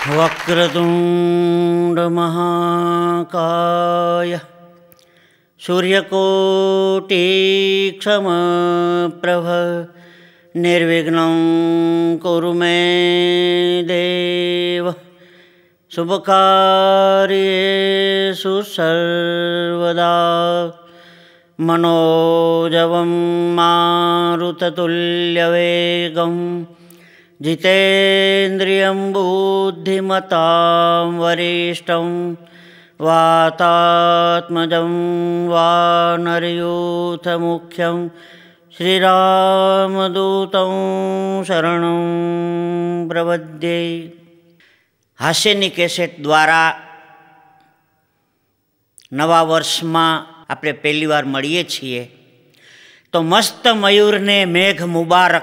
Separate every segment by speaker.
Speaker 1: वक्रतुंड महाकाय सूर्यकोटि समप्रभ निर्विघ्नं कुरु मे देव शुभकार्येषु सर्वदा मनोजवं मारुततुल्यवेगं जितेन्द्रियं बुद्धिमतां वरिष्ठं वातात्मजं वानरयूथमुख्यं श्रीरामदूतं शरणं प्रपद्ये। હાસ્યની કેસેટ દ્વારા નવા વર્ષમાં આપણે પહેલીવાર મળીએ છીએ તો મસ્ત મયુરને મેઘ મુબારક,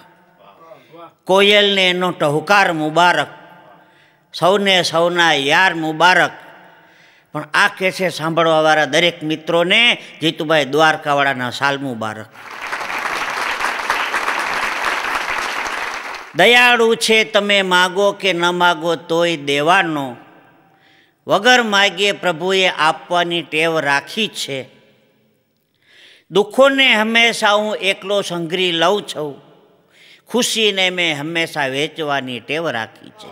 Speaker 1: કોયલને એનો ટહુકાર મુબારક, સૌને સૌના યાર મુબારક. પણ આ કેસેટ સાંભળવાવાળા દરેક મિત્રોને જીતુભાઈ દ્વારકાવાળાના સાલ મુબારક. દયાળુ છે તમે માગો કે ન માગો તોય દેવાનો, વગર માગીએ પ્રભુએ આપવાની ટેવ રાખી છે. દુઃખોને હંમેશા હું એકલો સંઘરી લઉં છું, ખુશીને મેં હંમેશા વેચવાની ટેવ રાખી છે.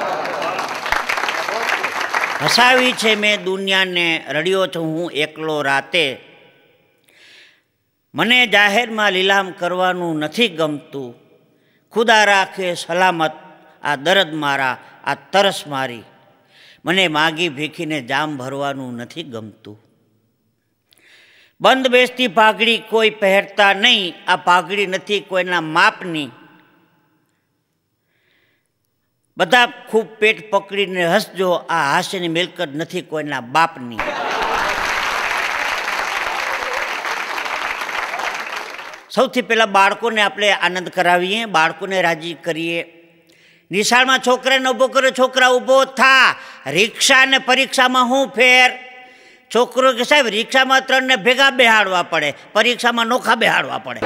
Speaker 1: હસાવી છે મેં દુનિયાને, રડ્યો છું હું એકલો રાતે. મને જાહેરમાં લીલામ કરવાનું નથી ગમતું, ખુદા રાખે સલામત આ દર્દ મારા, આ તરસ મારી. મને માગી ભીખીને જામ ભરવાનું નથી ગમતું. બંધ બેસતી પાઘડી કોઈ પહેરતા નહીં, આ પાઘડી નથી કોઈના માપની. બધા ખૂબ પેટ પકડીને હસજો, આ હાસ્યની મિલકત નથી કોઈના બાપની. સૌથી પહેલાં બાળકોને આપણે આનંદ કરાવીએ, બાળકોને રાજી કરીએ. નિશાળમાં છોકરાને ઊભો કર્યો, છોકરા ઊભો થા. રિક્ષા અને પરીક્ષામાં શું ફેર? છોકરો કે સાહેબ રિક્ષામાં 3ને ભેગા બેહાડવા પડે, પરીક્ષામાં નોખા બેહાડવા પડે.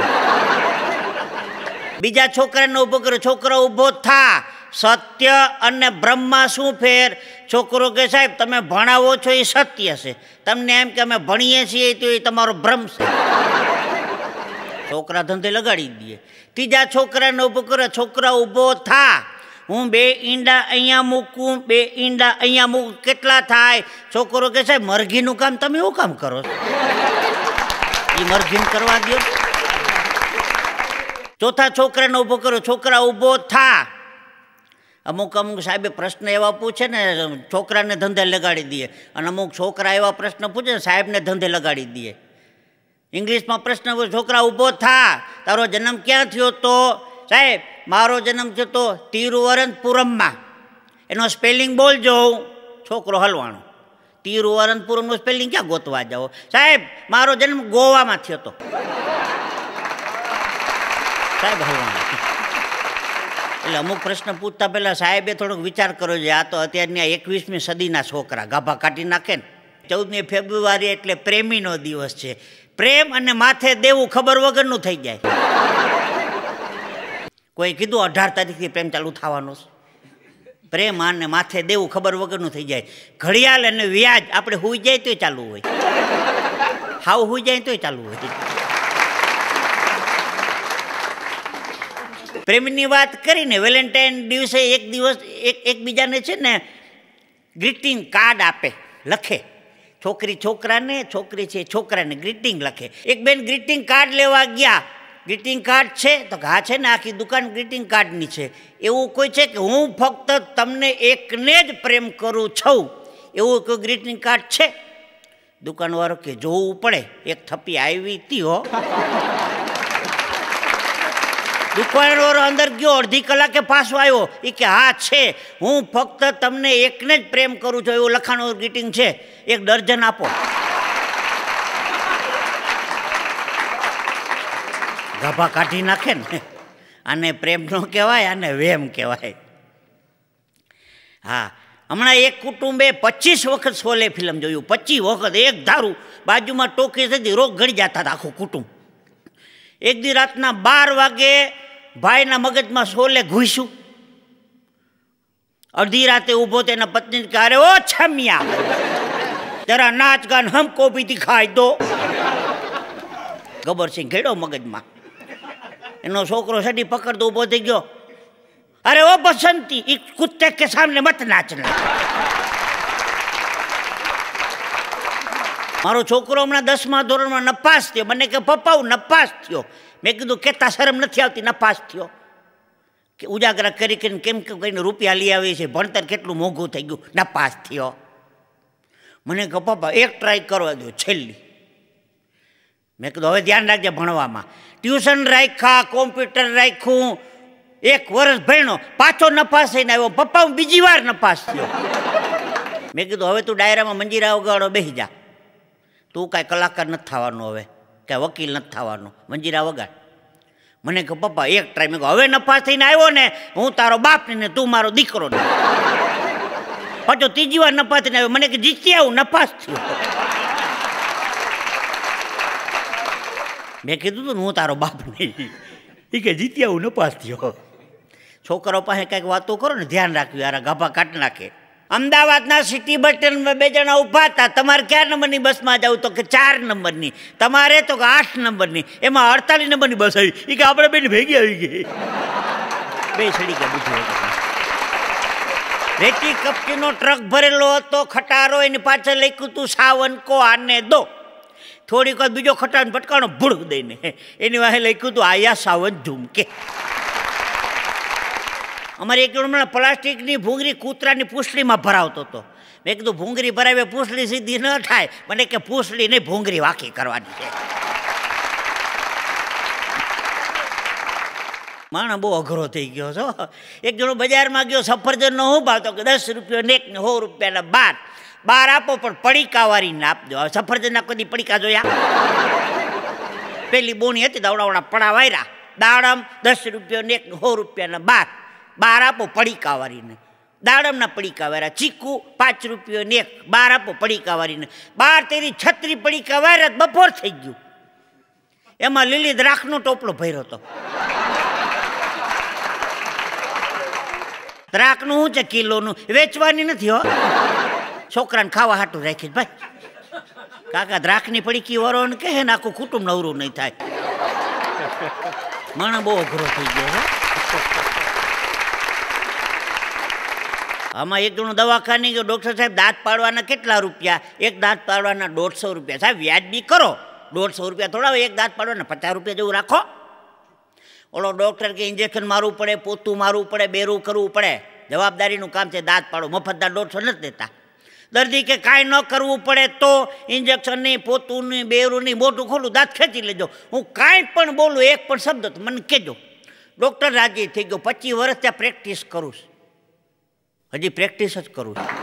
Speaker 1: બીજા છોકરાને ઊભો કર્યો, છોકરો ઊભો થા. સત્ય અને બ્રહ્મમાં શું ફેર? છોકરો કે સાહેબ તમે ભણાવો છો એ સત્ય છે, તમને એમ કે અમે ભણીએ છીએ તો એ તમારો ભ્રમ છે. છોકરા ધંધે લગાડી દઈએ. ત્રીજા છોકરાને ઊભો કરે, છોકરા ઊભો થા. હું 2 ઈંડા અહીંયા મૂકું, 2 ઈંડા અહીંયા મૂકું, કેટલા થાય? છોકરો કે સાહેબ મરઘીનું કામ તમે એવું કામ કરો છો, એ મરઘીને કરવા દો. ચોથા છોકરાને ઊભો કરો, છોકરા ઊભો થા. અમુક સાહેબે પ્રશ્ન એવા પૂછે ને છોકરાને ધંધે લગાડી દઈએ, અને અમુક છોકરા એવા પ્રશ્ન પૂછે ને સાહેબને ધંધે લગાડી દઈએ. ઇંગ્લિશમાં પ્રશ્ન પૂછે, છોકરા ઊભો થા. તારો જન્મ ક્યાં થયો? તો સાહેબ મારો જન્મ થયો તો તિરુવનંતપુરમમાં. એનો સ્પેલિંગ બોલજો. છોકરો હલવાણો. તિરુવનંતપુરમનું સ્પેલિંગ ક્યાં ગોતવા જાઓ? સાહેબ મારો જન્મ ગોવામાં થયો હતો. સાહેબ હલવાણો. એટલે અમુક પ્રશ્ન પૂછતા પહેલાં સાહેબે થોડોક વિચાર કરવો જોઈએ. આ તો અત્યારની 21મી સદીના છોકરા ગાભા કાઢી નાખે ને. 14મી ફેબ્રુઆરી એટલે પ્રેમીનો દિવસ છે. પ્રેમ અને માથે દેવું ખબર વગરનું થઈ જાય. કોઈ કીધું 18 તારીખથી પ્રેમ ચાલુ થવાનો છે. પ્રેમ અને માથે દેવું ખબર વગરનું થઈ જાય. ઘડિયાળ અને વ્યાજ આપણે હુઈ જાય તોય ચાલુ હોય, હાવ હુઈ જાય તોય ચાલુ હોય. પ્રેમની વાત કરીને વેલેન્ટાઇન દિવસે એક દિવસ એકબીજાને છે ને ગ્રીટિંગ કાર્ડ આપે, લખે. છોકરી છોકરાને, છોકરી છે છોકરાને ગ્રીટિંગ લખે. એક બેન ગ્રીટિંગ કાર્ડ લેવા ગયા. ગ્રીટિંગ કાર્ડ છે તો હા છે ને, આખી દુકાન ગ્રીટિંગ કાર્ડની છે. એવું કોઈ છે કે હું ફક્ત તમને એકને જ પ્રેમ કરું છું, એવું કોઈ ગ્રીટિંગ કાર્ડ છે? દુકાનવાળો કે જોવું પડે, એક થપ્પી આવી હતી હો. દુકાનવાળો અંદર ગયો, અડધી કલાકે પાછો આવ્યો. એ કે હા છે, હું ફક્ત તમને એકને જ પ્રેમ કરું છું એવું લખાણું ગ્રીટિંગ છે, 1 દર્જન આપો. ગાભા કાઢી નાખે ને. આને પ્રેમ ન કહેવાય, આને વેમ કહેવાય. હા, હમણાં એક કુટુંબે 25 વખત શોલે ફિલ્મ જોયું. 25 વખત એક ધારું. બાજુમાં ટોકી હતી, રોગ ગળી જતા હતા આખું કુટુંબ. એક દી રાતના 12 વાગે ભાઈના મગજમાં શોલે ઘૂસ્યું. અડધી રાતે ઊભો તો એના પત્ની કે અરે ઓ છમિયા જરા નાચ ગાન હમકો ભી દિખાઈ દો. ગબ્બરસિંહ ઘેડો મગજમાં. એનો છોકરો સડી પકડતો ઊભો થઈ ગયો. અરે ઓ બસંતી એક કુત્તે કે સામને મત નાચના. મારો છોકરો હમણાં 10મા ધોરણમાં નપાસ થયો. મને કે પપ્પા હું નપાસ થયો. મેં કીધું કેતા શરમ નથી આવતી નપાસ થયો? કે ઉજાગરા કરી કરીને કેમ કહીને રૂપિયા લઈ આવી છે, ભણતર કેટલું મોંઘું થઈ ગયું, નપાસ થયો. મને કહો પપ્પા એક ટ્રાય કરવા દો છેલ્લી. મેં કીધું હવે ધ્યાન રાખજે ભણવામાં. ટ્યુશન રાખ્યા, કોમ્પ્યુટર રાખ્યું, 1 વર્ષ ભણ્યો, પાછો નપાસ થઈને આવ્યો. પપ્પા હું બીજી વાર નપાસ થયો. મેં કીધું હવે તું ડાયરામાં મંજીરા વગાડો બેસી જા. તું કાંઈ કલાકાર નથી થવાનો, હવે કાંઈ વકીલ નથી થવાનો, મંજીરા વગાડ. મને કહો પપ્પા એક ટ્રાય. મેં કહું હવે નપાસ થઈને આવ્યો ને હું તારો બાપ ને તું મારો દીકરો ને. પાછો ત્રીજી વાર નપાસ થઈને આવ્યો. મને કે જીતી આવું નપાસ થયો. મેં કીધું તું હું તારો બાપ નહીં. એ કે જીતી આવું નપાસ થયો. છોકરો પાસે કંઈક વાતો કરો ને ધ્યાન રાખ્યું યાર, ગાભા કાઢ નાખે. અમદાવાદના સિટી બસ સ્ટેન્ડમાં 2 જણા ઊભા હતા. તમારે કયા નંબરની બસમાં જવું? તો કે 4 નંબરની. તમારે તો કે 8 નંબરની. એમાં 48 નંબરની બસ આવી. એ કે આપણે બેન ભેગી આવી ગઈ. બે ચડી ગયા બુદ્ધિ. રેતી કપચીનો ટ્રક ભરેલો હતો, ખટારો, એની પાછળ લખ્યું હતું સાવન કો આને દો. થોડીક વાર બીજો ખટારો પટકાણો ભૂળ દઈને એની વાહે લખ્યું હતું આયા સાવન ઝુમકે. અમારે એક હમણાં પ્લાસ્ટિકની ભૂંગળી કૂતરાની પૂંછડીમાં ભરાવતો હતો. મેં કીધું ભૂંગળી ભરાવે પૂંછડી સીધી ન થાય. મને કે પૂંછડી નહીં ભૂંગળી વાંકી કરવાની છે. માણસ બહુ અઘરો થઈ ગયો છો. એક જણો બજારમાં ગયો, સફરજનનો હું ભાવ? તો કે 10 રૂપિયા ને 1 ને 100 રૂપિયાના 12 આપો પણ પડીકાવાળીને આપજો. હવે સફરજનના કદી પડીકા જોયા? પેલી બોણી હતી દાવડાવડા પડા વાયરા. દાડમ 10 રૂપિયા ને 1 ને 100 રૂપિયાના 12 આપો પડીકાવાળીને. દાડમના પડીકાવાળા. ચીકુ 5 રૂપિયા ને 1, 12 આપો પડીકાવાળીને. 12 તેરી 36 પડીકાવાળા. બપોર થઈ ગયું. એમાં લીલી દ્રાક્ષનો ટોપલો ભર્યો હતો. દ્રાક્ષનું શું છે કિલોનું? વેચવાની નથી હો, છોકરાને ખાવા હાટું રાખી. ભાઈ કાકા દ્રાક્ષની પડીકી વરો ને કહે ને આખું કુટુંબ નવરું નહીં થાય. માણસ બહુ અઘરો થઈ ગયો. આમાં એક જણું દવાખાને ગયો. ડૉક્ટર સાહેબ દાંત પાડવાના કેટલા રૂપિયા? એક દાંત પાડવાના 150 રૂપિયા. સાહેબ વ્યાજબી કરો, 150 રૂપિયા થોડા, એક દાંત પાડવાના 50 રૂપિયા જેવું રાખો. ઓલો ડૉક્ટર કે ઇન્જેક્શન મારવું પડે, પોતું મારવું પડે, બેરું કરવું પડે. જવાબદારીનું કામ છે દાંત પાડો. મફતના 150 નથી દેતા. દર્દી કે કાંઈ ન કરવું પડે તો ઇન્જેક્શનની, પોતુંની, બેરુંની મોટું ખોલું, દાંત ખેંચી લેજો. હું કાંઈ પણ બોલું, એક પણ શબ્દ તો મને કહેજો. ડૉક્ટર રાજી થઈ ગયો. 25 વર્ષ ત્યાં પ્રેક્ટિસ કરું છું. હજી પ્રેક્ટિસ જ કરું છું.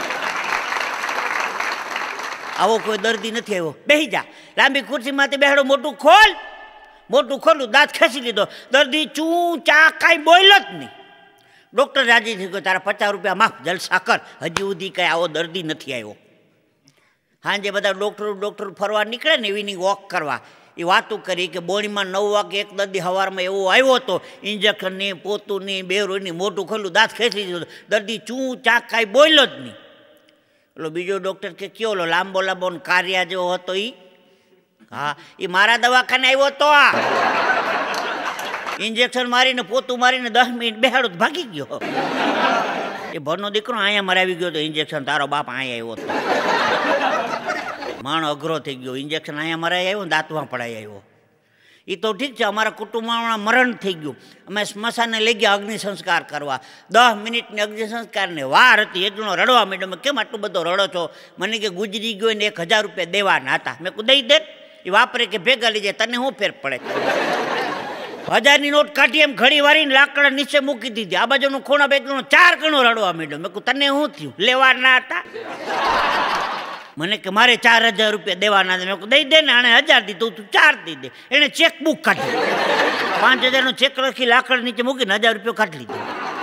Speaker 1: આવો કોઈ દર્દી નથી આવ્યો. બેસી જા. લાંબી ખુરશીમાંથી બેહાડો. મોટું ખોલ. મોટું ખોલું, દાંત ખેંચી લીધો. દર્દી ચૂ ચા કાંઈ બોલ્યો જ નહીં. ડૉક્ટર રાજી થઈ ગયો. તારા 50 રૂપિયા માફ, જલસા કર. હજી સુધી કંઈ આવો દર્દી નથી આવ્યો. સાંજે બધા ડૉક્ટર ફરવા નીકળે ને ઇવનિંગ વોક કરવા. એ વાતું કરી કે બોણીમાં 9 વાગે એક દર્દી સવારમાં એવો આવ્યો હતો. ઇન્જેક્શનની, પોતુની, બેરુની મોટું ખોલું, દાંત ખેંચી લીધો. દર્દી ચૂ ચા કાંઈ બોલ્યો જ નહીં. ઓલો બીજો ડૉક્ટર કે કયો ઓલો લાંબો લાંબો કાર્યા જેવો હતો એ? હા, એ મારા દવાખાને આવ્યો હતો. આ ઇન્જેક્શન મારીને પોતું મારીને 10 મિનિટ બેહાડો તો ભાગી ગયો. એ ભરનો દીકરો અહીંયા મરાવી ગયો તો ઇન્જેક્શન તારો બાપ અહીંયા આવ્યો હતો. માણો અઘરો થઈ ગયો. ઇન્જેક્શન અહીંયા મરાઈ આવ્યો ને દાંતમાં પડાઈ આવ્યો. એ તો ઠીક છે, અમારા કુટુંબમાં મરણ થઈ ગયું. અમે સ્મશાને લઈ ગયા અગ્નિ સંસ્કાર કરવા. 10 મિનિટની અગ્નિ સંસ્કારની વાર હતી. એક જણો રડવા માંડ્યો. કેમ આટલું બધો રડો છો? મને કે ગુજરી ગયો ને 1000 રૂપિયા દેવાના હતા. મેં કહું દઈ દે. એ વાપરે કે ભેગા લઈ જાય, તને શું ફેર પડે? 1000ની નોટ કાઢી એમ ઘડી વારીને લાકડા નીચે મૂકી દીધી. આ બાજુનું ખૂણા બે જણો 4 ગણો રડવા માંડ્યો. મેં કહું તને શું થયું? લેવાના હતા? મને કે મારે 4000 રૂપિયા દેવાના. મેં કહું દઈ દે ને, આણે 1000 દીધું, તું 4 દઈ દે. એણે ચેકબુક કાઢી 5000નો ચેક લખી લાકડ નીચે મૂકીને 1000 રૂપિયા કાઢી લીધો.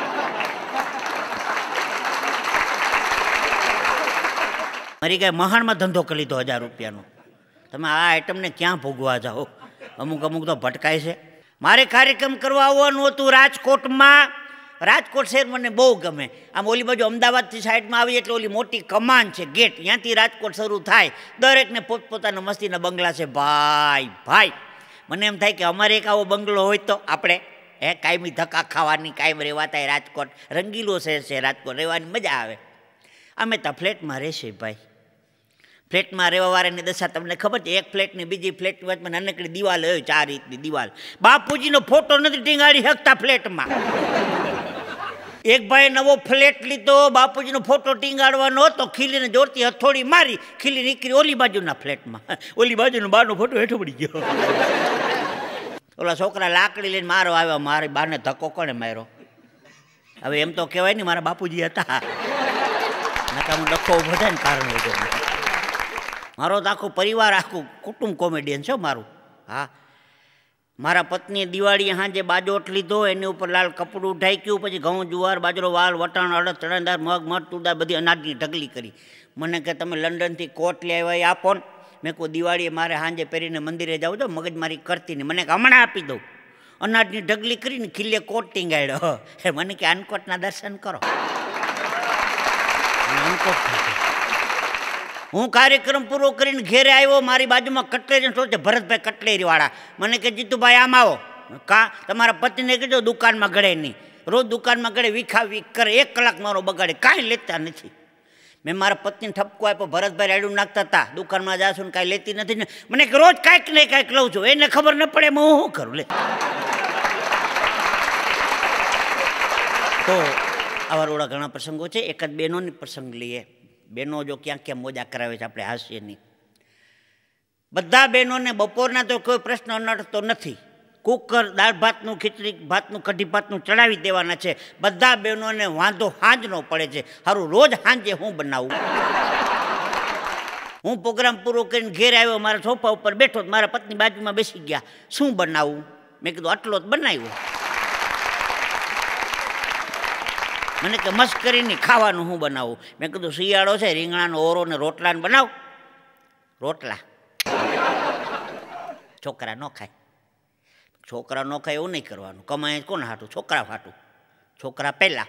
Speaker 1: મારી કાંઈ મહાણમાં ધંધો કરી લીધો 1000 રૂપિયાનો. તમે આ આઈટમને ક્યાં ભોગવા જાઓ? અમુક તો ભટકાય છે. મારે કાર્યક્રમ કરવા આવવાનું હતું રાજકોટમાં. રાજકોટ શહેર મને બહુ ગમે. આમ ઓલી બાજુ અમદાવાદથી સાઈડમાં આવી એટલે ઓલી મોટી કમાન છે, ગેટ, ત્યાંથી રાજકોટ શરૂ થાય. દરેકને પોતપોતાના મસ્તીના બંગલા છે. ભાઈ ભાઈ મને એમ થાય કે અમારે એક આવો બંગલો હોય તો આપણે કાયમી ધક્કા ખાવાની, કાયમ રહેવાતા. રાજકોટ રંગીલો શહેર છે, રાજકોટ રહેવાની મજા આવે. અમે તો ફ્લેટમાં રહેશે ભાઈ. ફ્લેટમાં રહેવાવાળાની દશા તમને ખબર છે? એક ફ્લેટની બીજી ફ્લેટની વચમાં નાનકડી દિવાલ હોય, 4 ઇંચની દિવાલ. બાપુજીનો ફોટો નથી ટીંગાડી શકતા ફ્લેટમાં. એક ભાઈ નવો ફ્લેટ લીધો, બાપુજીનો ફોટો ટીંગાડવાનો હતો, ખીલીને જોરથી હથોડી મારી, ખીલી નીકળી ઓલી બાજુના ફ્લેટમાં. ઓલી બાજુનો બારનો ફોટો હેઠો પડી ગયો. ઓલા છોકરા લાકડી લઈને મારો આવ્યો, મારી બાને ધક્કો કોણે માર્યો? હવે એમ તો કહેવાય ને મારા બાપુજી હતા, નકામું ડખો ઉભો થાય ને કારણ વગર. મારો તો આખું પરિવાર, આખું કુટુંબ કોમેડિયન છે મારું. હા, મારા પત્નીએ દિવાળીએ સાંજે બાજોટ લીધો, એની ઉપર લાલ કપડું ઢાંક્યું, પછી ઘઉં, જુવાર, બાજરો, વાલ, વટાણ, અડદ, ચણાદાર, મગ, મઠ, તુરદાર બધી અનાજની ઢગલી કરી. મને કે તમે લંડનથી કોટ લઈ આવ્યા એ આપો ને. મેં કહું દિવાળીએ મારે સાંજે પહેરીને મંદિરે જાઉં તો મગજમારી કરતી નહીં. મને કે હમણાં આપી દઉં. અનાજની ઢગલી કરીને ખીલે કોટ ટીંગાડ્યો. મને કે અનકોટના દર્શન કરો. હું કાર્યક્રમ પૂરો કરીને ઘેરે આવ્યો, મારી બાજુમાં કટલેરી છે ભરતભાઈ કટલેરીવાળા. મને કે જીતુભાઈ આમ આવો. તમારા પતિને કહેજો દુકાનમાં ગળે નહીં. રોજ દુકાનમાં ગળે વીખા વીખ કરે, 1 કલાક મારો બગાડે, કાંઈ લેતા નથી. મેં મારા પત્નીને ઠપકો આપ્યો, ભરતભાઈ રાયડું નાખતા હતા, દુકાનમાં જાશું ને કાંઈ લેતી નથી ને. મને કે રોજ કાંઈક ને કાંઈક લઉં છું, એને ખબર ન પડે હું શું કરું લે. તો આવા રોડા ઘણા પ્રસંગો છે. એક જ બહેનોની પ્રસંગ લઈએ. બહેનો જો ક્યાં ક્યાં મોજા કરાવે છે, આપણે હાસ્ય નહીં. બધા બહેનોને બપોરના તો કોઈ પ્રશ્ન નડતો નથી. કુકર દાળ ભાતનું, ખીચડી ભાતનું, કઢી ભાતનું ચડાવી દેવાના છે. બધા બહેનોને વાંધો સાંજનો પડે છે, સારું રોજ સાંજે હું બનાવું. હું પ્રોગ્રામ પૂરો કરીને ઘેર આવ્યો, મારા સોફા ઉપર બેઠો, મારા પત્ની બાજુમાં બેસી ગયા. શું બનાવું? મેં કીધું આટલો જ બનાવ્યો. મને કે મસ્કરીની ખાવાનું હું બનાવું? મેં કીધું શિયાળો છે, રીંગણાનો ઓરો ને રોટલા ને બનાવ. રોટલા છોકરા ન ખાય. છોકરા ન ખાય એવું નહીં કરવાનું. કમાય કોણ હાટું? છોકરા હાટું. છોકરા પહેલાં.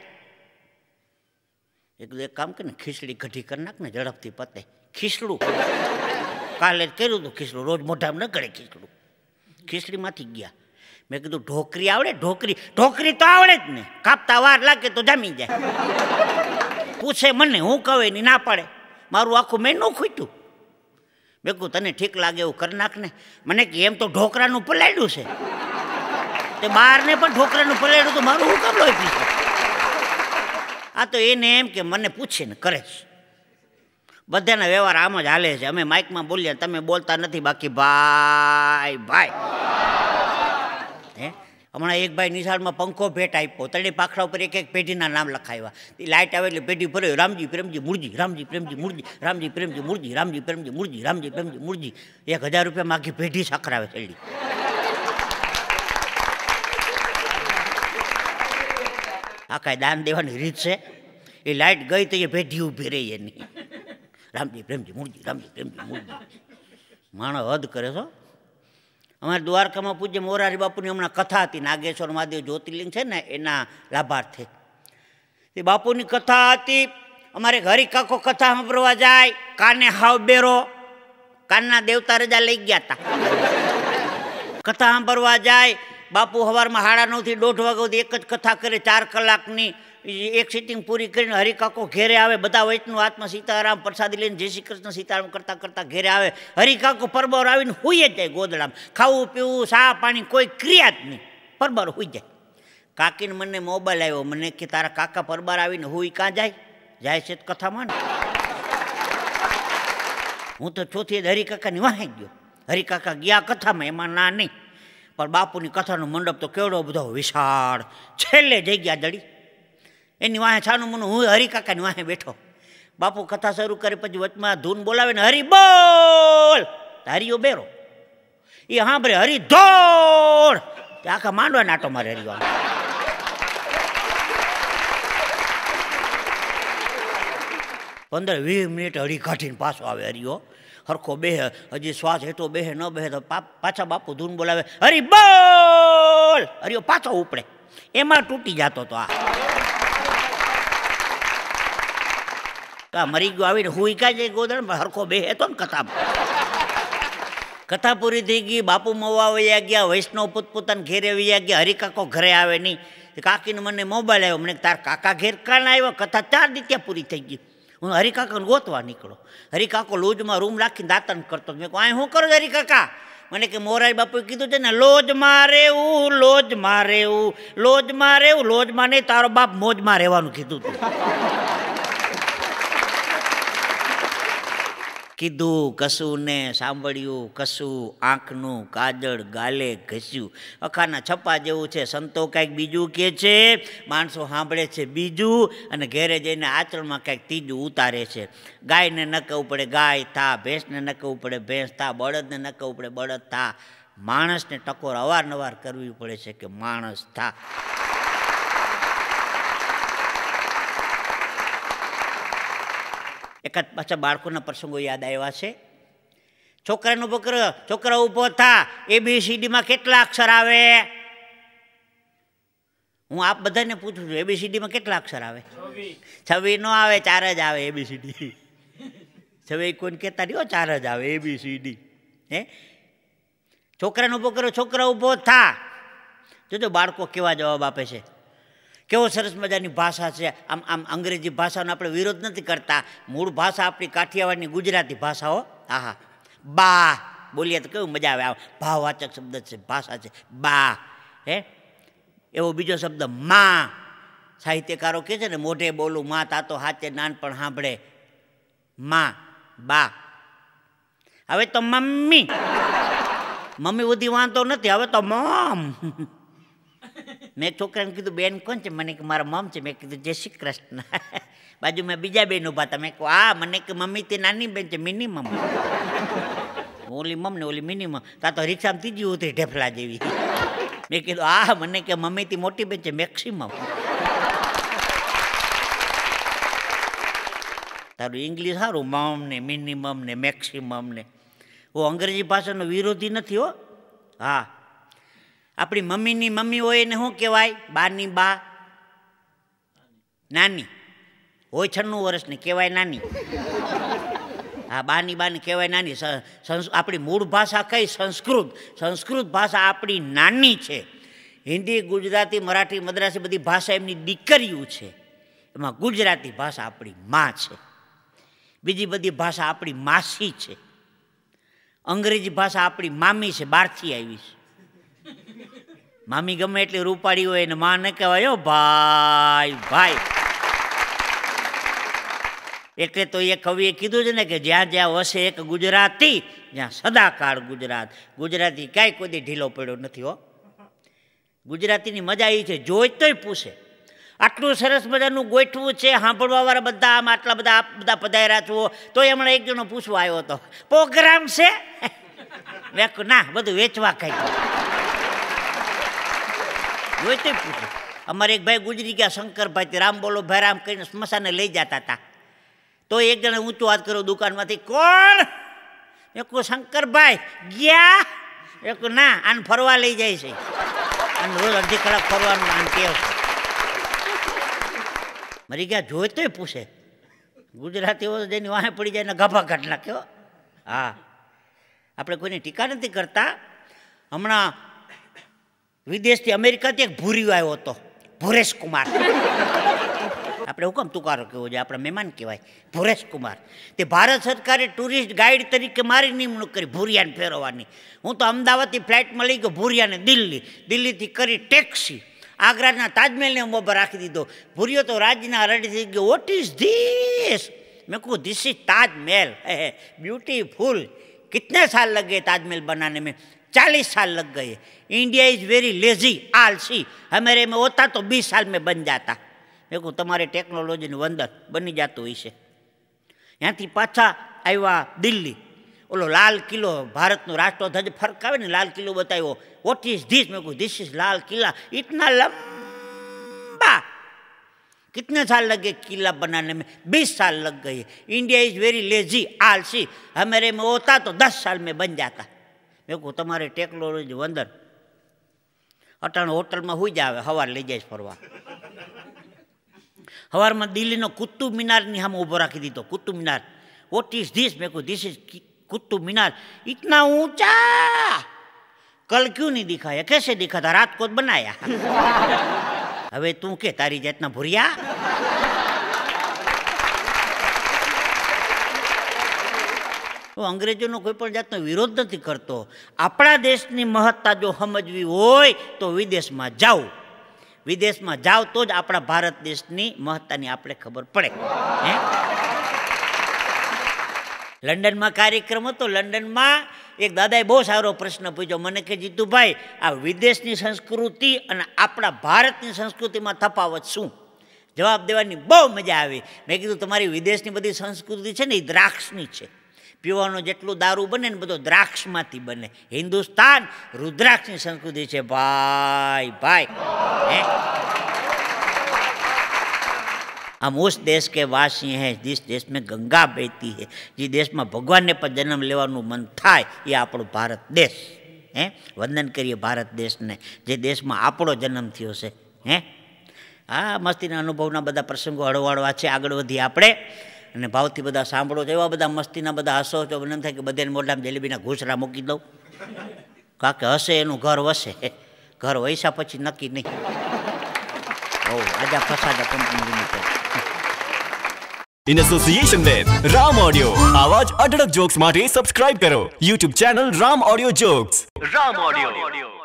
Speaker 1: એક કામ કરીને ખીચડી કઢી કરી નાખ ને, ઝડપથી પતે. ખીચડું કાલે જ કર્યું હતું. ખીચડું રોજ મોઢામાં ન ગળે ખીચડું. ખીચડીમાંથી ગયા. મેં કીધું ઢોકરી આવડે? ઢોકરી તો આવડે જ ને, કાપતા વાર લાગે તો જામી જાય. પૂછે મને, હું કહે એની ના પાડે. મારું આખું મેનુ ખૂટ્યું. મેં કહું તને ઠીક લાગે એવું કરી નાખ ને. મને કે એમ તો ઢોકરાનું પલાળ્યું છે, તે બહારને પણ ઢોકરાનું પલાળ્યું તો મારું હું કામ લોહી પીશે? આ તો એને એમ કે મને પૂછે ને કરે છે. બધાના વ્યવહાર આમ જ હાલે છે. અમે માઇકમાં બોલીએ, તમે બોલતા નથી. બાકી ભાઈ ભાઈ હમણાં એક ભાઈ નિશાળમાં પંખો ભેટ આપ્યો. તળી પાખડા ઉપર એક પેઢીના નામ લખાવ્યા. એ લાઇટ આવે એટલે પેઢી ભર્યો, રામજી પ્રેમજી મુરજી, રામજી પ્રેમજી મુરજી, રામજી પ્રેમજી મુરજી, રામજી પ્રેમજી મુરજી, રામજી પ્રેમજી મુરજી. 1000 રૂપિયામાં આખી પેઢી સખરાવે છેલ્લી. આ કાંઈ દાન દેવાની રીત છે? એ લાઇટ ગઈ તો એ પેઢી ઊભી રહી એની. રામજી પ્રેમજી મુરજી, રામજી પ્રેમજી મુરજી. માણસ હદ કરે છો. અમારે દ્વારકામાં પૂજ્ય મોરારી બાપુની હમણાં કથા હતી. નાગેશ્વર મહાદેવ જ્યોતિર્લિંગ છે ને, એના લાભાર્થે એ બાપુની કથા હતી. અમારે હરિકાકો કથા સાંભળવા જાય, કાને હાવ બેરો, કાનના દેવતા રજા લઈ ગયા હતા. કથા સાંભળવા જાય. બાપુ સવારમાં 9:30 થી 1:30 વાગ્યા સુધી એક જ કથા કરે, 4 કલાકની. એક સિટિંગ પૂરી કરીને હરિકાકો ઘેરે આવે. બધા વૈષ્ણવ આત્મા સીતારામ પ્રસાદી લઈને જય શ્રી કૃષ્ણ સીતારામ કરતાં કરતાં ઘેરે આવે. હરિકાકો પરબાર આવીને હુઈ જ જાય ગોદડામાં. ખાવું પીવું ચા પાણી કોઈ ક્રિયા જ નહીં, પરબાર હુઈ જાય. કાકીને મને મોબાઈલ આવ્યો. મને કે તારા કાકા પરબાર આવીને હુઈ કાં જાય છે કથામાં ને. હું તો ચોથી હરિકાકાની વાહી ગયો. હરિકાકા ગયા કથામાં, એમાં ના નહીં. પણ બાપુની કથાનો મંડપ તો કેવડો બધો વિશાળ. છેલ્લે જગ્યા જડી એની વાહે છાનું મનું હું હરિકાકાની વાહે બેઠો. બાપુ કથા શરૂ કરે, પછી વચમાં ધૂન બોલાવે ને હરી બોલ, હરિયો બેરો. એ સાંભળે હરી ધોળ, આખા માંડવા નાટો મારે હરિયો. 15-20 મિનિટ હળી કાઢીને પાછો આવે હરિયો. હરખો બેહે, હજી શ્વાસ હેઠો બેહે ન બેહે તો પાછા બાપુ ધૂન બોલાવે હરી બોલ, હરિયો પાછો ઉપડે. એમાં તૂટી જતો હતો. આ મરી ગયો આવીને હુઈ કાંઈ જાય ગોદણ હરખો બે હતો ને કથામાં. કથા પૂરી થઈ ગઈ, બાપુ મવા વયા ગયા, વૈષ્ણવ પોતપોતાના ઘેરે વયા ગયા, હરિકાકો ઘરે આવે નહીં. કાકીને મને મોબાઈલ આવ્યો, મને તાર કાકા ઘેર કાન આવ્યો, કથા 4 દી ત્યાં પૂરી થઈ ગઈ. હું હરિકાકાને ગોતવા નીકળો. હરિકાકો લોજમાં રૂમ રાખીને દાંતણ કરતો. મેં કહું આ શું કરો હરિકાકા? મને કે મોરારી બાપુએ કીધું છે ને લોજમાં રહેવું, લોજમાં રહેવું, લોજમાં રહેવું. લોજમાં નહીં, તારો બાપ મોજમાં રહેવાનું કીધું હતું. કીધું કશું ને સાંભળ્યું કશું, આંખનું કાજળ ગાલે ઘસ્યું. અખાના છપ્પા જેવું છે. સંતો કાંઈક બીજું કહે છે, માણસો સાંભળે છે બીજું, અને ઘેરે જઈને આચરણમાં કાંઈક ત્રીજું ઉતારે છે. ગાયને ન કહેવું પડે ગાય થા, ભેંસને ન કહેવું પડે ભેંસ થા, બળદને ન કહેવું પડે બળદ થા. માણસને ટકોર અવારનવાર કરવી પડે છે કે માણસ થા. એકાદ પાછા બાળકોના પ્રસંગો યાદ આવ્યા છે. છોકરાનો બકરો, છોકરા ઊભો થા, ABCDમાં કેટલા અક્ષર આવે? હું આપ બધાને પૂછું છું, ABCDમાં કેટલા અક્ષર આવે? 26 નો આવે, 4 જ આવે ABCD. 26 કોઈને કહેતા નહીં, 4 જ આવે ABCD. હે, છોકરાનો બકરો, છોકરા ઊભો થા. જોજો બાળકો કેવા જવાબ આપે છે. કેવો સરસ મજાની ભાષા છે. આમ અંગ્રેજી ભાષાનો આપણે વિરોધ નથી કરતા. મૂળ ભાષા આપણી કાઠિયાવાડની ગુજરાતી ભાષાઓ. હા, બા બોલીએ તો કેવું મજા આવે. ભાવવાચક શબ્દ છે, ભાષા છે બા. હે, એવો બીજો શબ્દ માં. સાહિત્યકારો કહે છે ને મોઢે બોલું માં તાતો હાચે નાનપણ સાંભળે. માં, બા. હવે તો મમ્મી, મમ્મી બધી વાંધો નથી, હવે તો મોમ. મેં છોકરાને કીધું બેન કોણ છે? મને કે મારા મમ છે. મેં કીધું જય શ્રી કૃષ્ણ. બાજુમાં બીજા બેન ઊભા હતા. મેં કહું આ મને કે મમ્મી તે નાની બેન છે, મિનિમમ. ઓલી મમ ને ઓલી મિનિમમ. તા તો રિક્ષામાં ત્રીજી ઉતરી ઢેફલા જેવી. મેં કીધું આ મને કે મમ્મી થી મોટી બેન છે, મેક્સિમમ. તારું ઇંગ્લિશ સારું, મમ ને મિનિમમ ને મેક્સિમમ ને. હું અંગ્રેજી ભાષાનો વિરોધી નથી હો. હા, આપણી મમ્મીની મમ્મી હોય એને શું કહેવાય? બાની બા, નાની હોય 96 વર્ષની કહેવાય નાની. હા, બાની બાની કહેવાય નાની. આપણી મૂળ ભાષા કઈ? સંસ્કૃત. સંસ્કૃત ભાષા આપણી નાની છે. હિન્દી, ગુજરાતી, મરાઠી, મદ્રાસી બધી ભાષા એમની દીકરીઓ છે. એમાં ગુજરાતી ભાષા આપણી માં છે. બીજી બધી ભાષા આપણી માસી છે. અંગ્રેજી ભાષા આપણી મામી છે, બહારથી આવી છે. મામી ગમે એટલી રૂપાળી હોય એને માં ન કહેવાય હો ભાઈ, ભાઈ. એટલે તો એ કવિએ કીધું છે ને કે જ્યાં જ્યાં વસે એક ગુજરાતી, જ્યાં સદાકાળ ગુજરાત. ગુજરાતી ક્યાંય કોઈ ઢીલો પડ્યો નથી હો. ગુજરાતીની મજા એ છે, જોઈ તોય પૂછે. આટલું સરસ મજાનું ગોઠવું છે, સાંભળવા વાળા બધા આમ આટલા બધા પધાર્યા છો. તો હમણાં એક જણો પૂછવા આવ્યો હતો, પ્રોગ્રામ છે? ના, બધું વેચવા કાંઈ. જોઈ તોય પૂછે. અમારે એક ભાઈ ગુજરી ગયા, શંકરભાઈ, રામ બોલો ભાઈ રામ કહીને સ્મશાને લઈ જતા હતા. તો એક જણે ઊંચું વાત કર્યો દુકાનમાંથી, કોણ? એક શંકરભાઈ ગયા. એક ના, આને ફરવા લઈ જાય છે, અને રોજ અડધી કલાક ફરવાનું આમ કેવ છે. મરી ગયા જોઈ તોય પૂછે. ગુજરાતીઓ જેની વાહે પડી જાય ને ગભા કાઢ નાખ્યો. હા, આપણે કોઈની ટીકા નથી કરતા. હમણાં વિદેશથી અમેરિકાથી એક ભૂરીયો આવ્યો હતો, ભુરેશ કુમાર. આપણે હુકમ તુકારો કેવો છે, આપણા મહેમાન કહેવાય ભુરેશ કુમાર. તે ભારત સરકારે ટુરિસ્ટ ગાઈડ તરીકે મારી નિમણૂક કરી ભૂરિયાને ફેરવવાની. હું તો અમદાવાદથી ફ્લાઇટમાં લઈ ગયો ભૂરિયાને દિલ્હી, દિલ્હીથી કરી ટેક્સી આગ્રાના તાજમહેલને મોભા રાખી દીધો. ભૂરિયો તો રાજના રડી થઈ ગયો. What is this? મેં કહું ધીસ ઇઝ તાજમહેલ, ब्यूटीफुल. कितने साल लग गए ताजमहल बनाने में? 40 साल लग गए. इंडिया इज वेरी लेजी, आलसी. हमारे में होता तो 20 साल में बन जाता. देखो તમારે ટેકનોલોજીનું વંદન બની જતું હોય છે. ત્યાંથી પાછા આવ્યા દિલ્હી. ઓલો લાલ કિલ્લો, ભારતનો રાષ્ટ્રધ્વજ ફરક આવે ને, લાલ કિલ્લો બતાવ્યો. What is this? મેં કહું ધીસ ઇઝ લાલ કિલ્લા. इतना लंबा. कितने साल लगे किला बनाने में? 20 साल लग गए. इंडिया इज वेरी लेजी, आलसी. हमारे में होता तो 10 साल में बन जाता. મેં કહું તમારે ટેકનોલોજી વંદન. અટાણે હોટલમાં હુઈ જ આવે, સવાર લઈ જાય ફરવા. સવારમાં દિલ્હીનો કુતુબ મિનારની સામે ઊભો રાખી દીધો. Qutub Minar, what is this? મેં કહ્યું ધીસ ઇઝ કુતુબ મિનાર. ઇતના ઊંચા કલ ક્યું નહીં દિખાયા? कैसे दिखा था? रात को बनाया. હવે તું કે તારી જાતના ભૂરિયા. હું અંગ્રેજોનો કોઈ પણ જાતનો વિરોધ નથી કરતો. આપણા દેશની મહત્તા જો સમજવી હોય તો વિદેશમાં જાઓ. વિદેશમાં જાઓ તો જ આપણા ભારત દેશની મહત્તાની આપણે ખબર પડે. લંડનમાં કાર્યક્રમ હતો. લંડનમાં એક દાદાએ બહુ સારો પ્રશ્ન પૂછ્યો મને કે જીતુભાઈ, આ વિદેશની સંસ્કૃતિ અને આપણા ભારતની સંસ્કૃતિમાં તફાવત શું? જવાબ દેવાની બહુ મજા આવી. મેં કીધું તમારી વિદેશની બધી સંસ્કૃતિ છે ને એ દ્રાક્ષની છે. પીવાનો જેટલું દારૂ બને ને બધો દ્રાક્ષમાંથી બને. હિન્દુસ્તાન રુદ્રાક્ષની સંસ્કૃતિ છે ભાઈ ભાઈ. हम उस देश के वासी हैं जिस देश में गंगा बहती है, जिस देशમાં ભગવાનને પણ જન્મ લેવાનું મન થાય એ આપણો ભારત દેશ. વંદન કરીએ ભારત દેશને, જે દેશમાં આપણો જન્મ થયો છે. આ મસ્તીના અનુભવના બધા પ્રસંગો હળવાળવા છે. આગળ વધી આપણે અને ભાવથી બધા સાંભળો છો. એવા બધા મસ્તીના બધા હસો છો. મને એમ થાય કે બધાને મોઢામાં જલેબીના ઘૂસરા મૂકી દઉં. કારણ કે હશે એનું ઘર વસે, ઘર વૈસા પછી નક્કી નહીં. આજા ફસાદા company limited.
Speaker 2: In association with Ram Audio. आवाज अडड़क जोक्स માટે સબસ્ક્રાઇબ કરો YouTube channel Ram Audio Jokes. Ram Audio.